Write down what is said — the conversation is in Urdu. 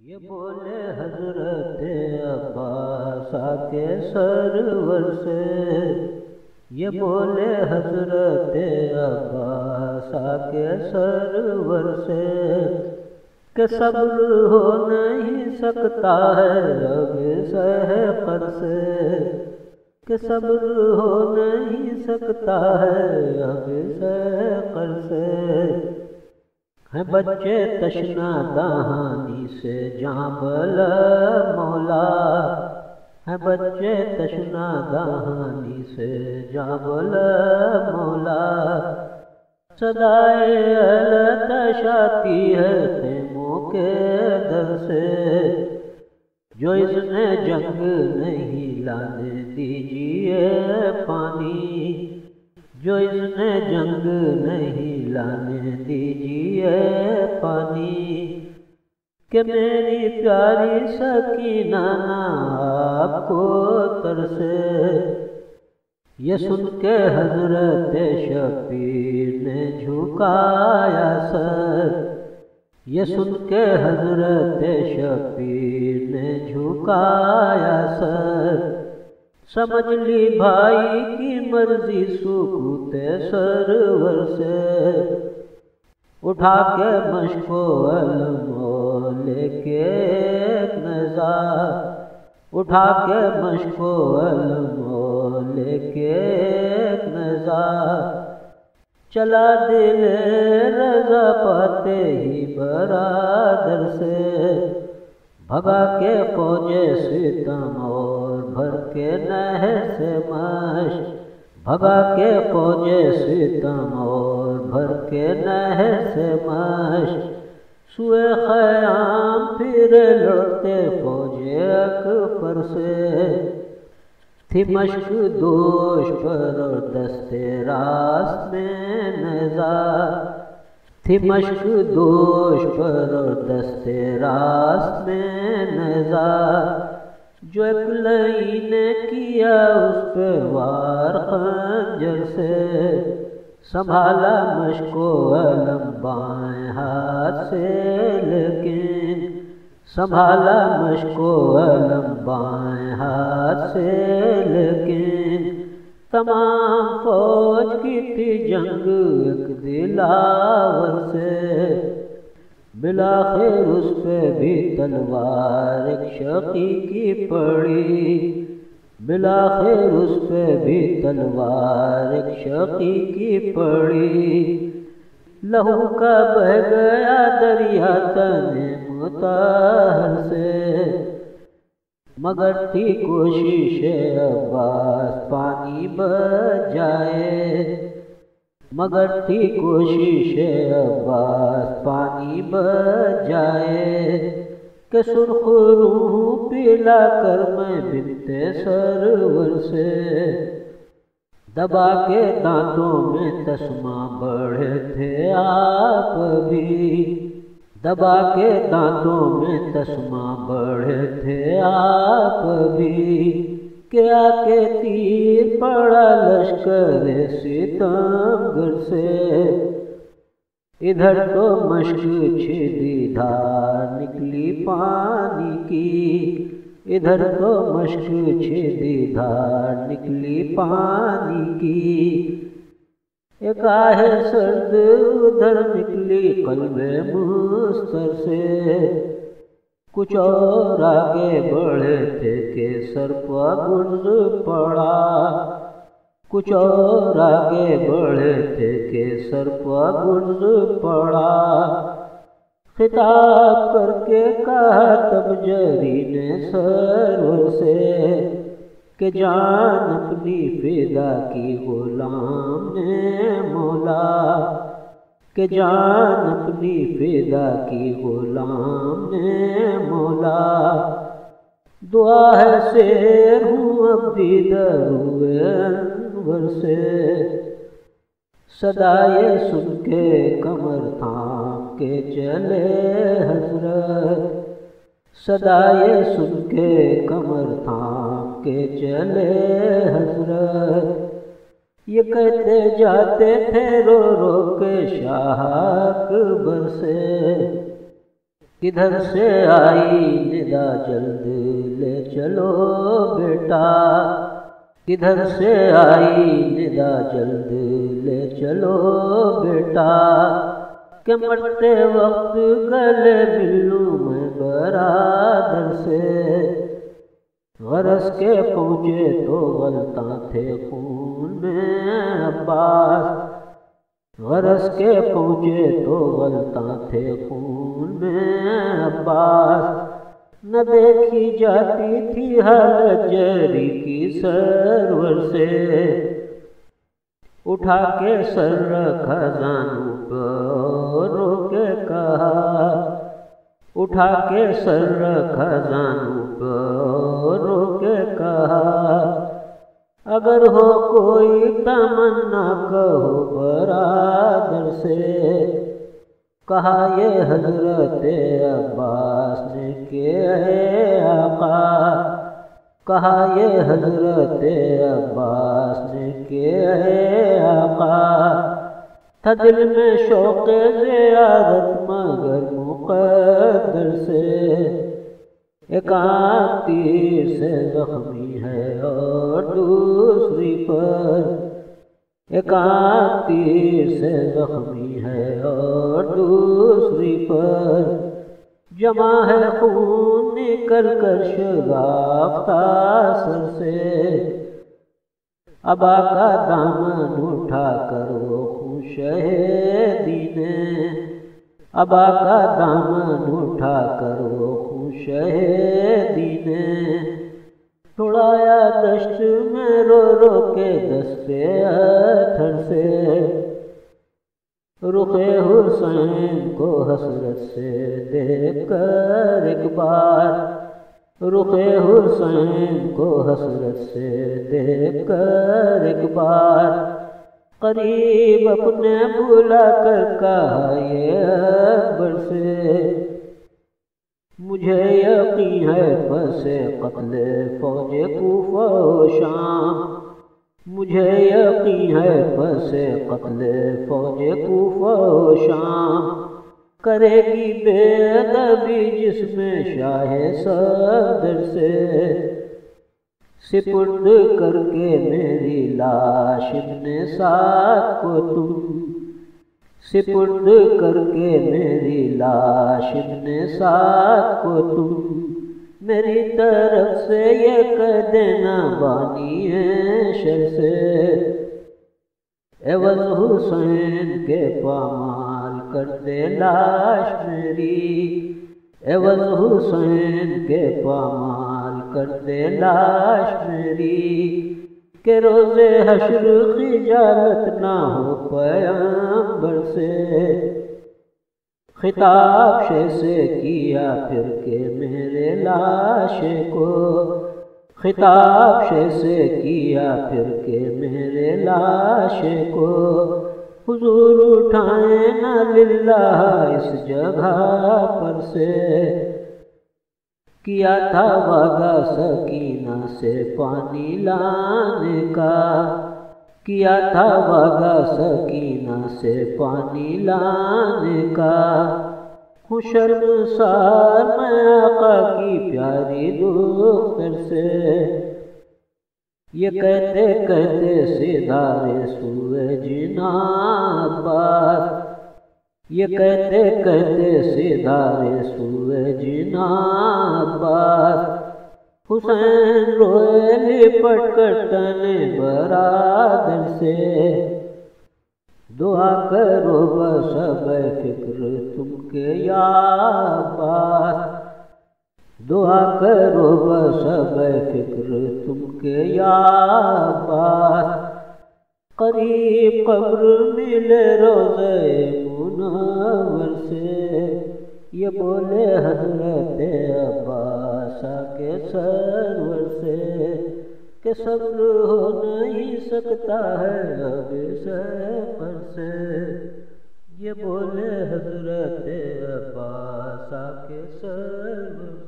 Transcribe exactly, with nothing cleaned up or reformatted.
یہ بولے حضرت عباس آکے سرور سے، یہ بولے حضرت عباس آکے سرور سے کہ صبر ہو نہیں سکتا ہے اب سحقر سے، کہ صبر ہو نہیں سکتا ہے اب سحقر سے۔ ہیں بچے تشنا دہانی سے جانبلا مولا، ہیں بچے تشنا دہانی سے جانبلا مولا، صدائے التش آتی ہے خیموں کے در سے، جو اس نے جنگ نہیں لانے دیجیے پانی، جو اس نے جنگ نہیں لانے دیجیے پانی، کہ میری پیاری سکینہ آپ کو ترسے۔ یہ سن کے حضرت شبیر نے جھکایا سر، یہ سن کے حضرت شبیر نے جھکایا سر، سمجھ لی بھائی کی مرضی سکوت سرور سے، اٹھا کے مشک و علم لے کے ایک نظر، اٹھا کے مشک و علم لے کے ایک نظر، چلا دل رضا پاتے ہی برادر سے، بھگا کے فوج ستم اور بھر کے نہر سے مشک، بھگا کے فوج ستم اور بھر کے نہر سے مشک، سوئے خیام پھر لڑتے فوج اکبر سے، تھی مشک دوش پر اور دستے راست میں نظر، تھی مشک دوش پر اور دستے راست میں نظر، جو ایک لئی نے کیا اس پہ وار خنجر سے، سنبھالا مشک و علم بائیں ہاتھ سے لیکن، سنبھالا مشک و علم بائیں ہاتھ سے لیکن، تمام فوج کی تھی جنگ ایک دلاور سے، بلاخر اس پہ بھی تلوار ایک شقی کی پڑی، بلاخر اس پہ بھی تلوار ایک شقی کی پڑی، لہو کا بہہ گیا دریا تن مطہر سے، مگر تھی کوشش عباس پانی بچ جائے، مگر تھی کوشش عباس پانی بچ جائے، کہ سرخ روح پلا کر میں بنت سرور سے، دبا کے دانتوں میں تسمہ بڑھے تھے آپ بھی، دبا کے دانتوں میں تسمہ بڑھے تھے آپ بھی، کہ آ کے تیر پڑا لشکر ستمگر سے، ادھر تو مشک چھدی دھار نکلی پانی کی، ادھر تو مشک چھدی دھار نکلی پانی کی، ایک آہ سرد ادھر نکلی قلب مستر سے، کچھ اور آگے بڑھے تھے کہ سر پہ گرز پڑا، کچھ اور آگے بڑھے تھے کہ سر پہ گرز پڑا، خطاب کر کے کہا تب جری نے سرور سے، کہ جان اپنی فدا کی غلام نے مولا، کہ جان اپنی فدا کی غلام نے مولا، دعا ہے سیر ہوں اب دیدر ہوئے انور سے، صدا یہ سن کے کمر تھام کے چلے حضرت، صدا یہ سن کے کمر تھام کے چلے حضرت، یہ کہتے جاتے تھے رو رو کے شاہ اکبر سے، کدھر سے آئی ندا جلد لے چلو بیٹا، کدھر سے آئی ندا جلد لے چلو بیٹا، کہ مرتے وقت گلے ملوں میں برادر سے، غرض کے پہنچے تو غلطاں تھے خون میں عباس، غرض کے پہنچے تو غلطاں تھے خون میں عباس، نہ دیکھی جاتی تھی حالت جری کی سرور سے، اٹھا کے سر رکھا زانوں پر رو کے کہا، اٹھا کے سر رکھا زانوں پر رو کے کہا، اگر ہو کوئی تمنا کہو برادر سے، کہا یہ حضرت عباس نے کہ اے آقا، کہا یہ حضرت عباس نے کہ اے آقا، تھا دل میں شوق زیارت مگر مقدر سے، ایک آنکھ تیر سے زخمی ہے اور دوسری پر، ایک آنکھ تیر سے زخمی ہے اور دوسری پر، جمع ہے خون نکل کر شگافتہ سر سے، ابا کا دامن اٹھا کر وہ خون شہیدی نے، ابا کا دامن اٹھا کر وہ خون شہیدی نے، چھڑایا دشت میں رو رو کے دستے اتھر سے، رخ حسین کو حسرت سے دیکھ کر ایک بار، رخ حسین کو حسرت سے دیکھ کر ایک بار، قریب اپنے بلا کر کہا یہ اکبر سے، مجھے یقین ہے پس قتل فوج کوفہ و شام، مجھے یقین ہے پس قتل فوج کوفہ و شام، کرے گی بے ادبی جس میں شاہ صدر سے، سپرد کر کے میری لاش ابن سعد کو تم، سپرد کر کے میری لاش ابن سعد کو تم، میری طرف سے یہ کہہ دینا بانی ہے شر سے، عوض حسین کے پامال کر دے لاش میری، عوض حسین کے پامال کر دے لاش میری، کہ روز حشر خجالت نہ ہو پیغمبر سے، خطاب شے سے کیا پھر کہ میرے لاشے کو، خطاب شے سے کیا پھر کہ میرے لاشے کو، حضور اٹھائیں نہ للہ اس جگہ پر سے، کیا تھا وعدہ سکینہ سے پانی لانے کا، کیا تھا وعدہ سکینہ سے پانی لانے کا، ہوں شرمسار میں آقا کی پیاری دختر سے، یہ کہتے کہتے سدھارے سوئے جناب عباس، یہ کہتے کہتے سدھارے سوئے جناب عباس، حسین روئے لپٹ کر تن برادر سے، دعا کرو بسب فکر تم کے یا عباس، دعا کرو بسب فکر تم کے یا عباس، قریب قبر ملے روضے منور سے، یہ بولے حضرت عباس کے سرور سے، کہ صبر ہو نہیں سکتا ہے اب سفر سے، یہ بولے حضرت عباس کے سرور